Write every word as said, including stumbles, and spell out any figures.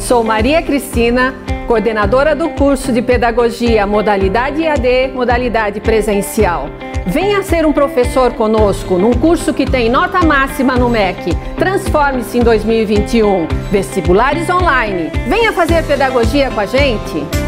Sou Maria Cristina, coordenadora do curso de Pedagogia Modalidade E A D, modalidade presencial. Venha ser um professor conosco num curso que tem nota máxima no M E C. Transforme-se em dois mil e vinte e um. Vestibulares online. Venha fazer pedagogia com a gente.